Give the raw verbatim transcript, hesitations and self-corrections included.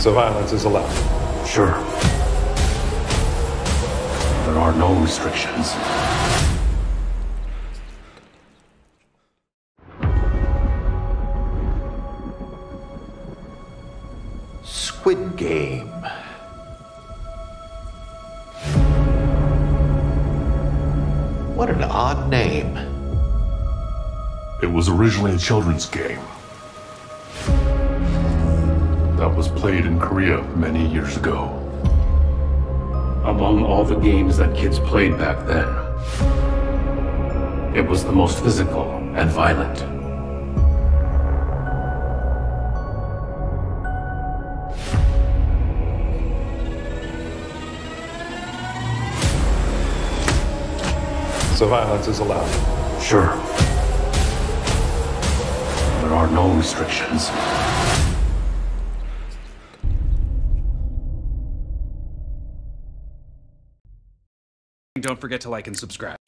So violence is allowed. Sure. There are no restrictions. Squid Game. What an odd name. It was originally a children's game that was played in Korea many years ago. Among all the games that kids played back then, it was the most physical and violent. So violence is allowed. Sure. There are no restrictions. Don't forget to like and subscribe.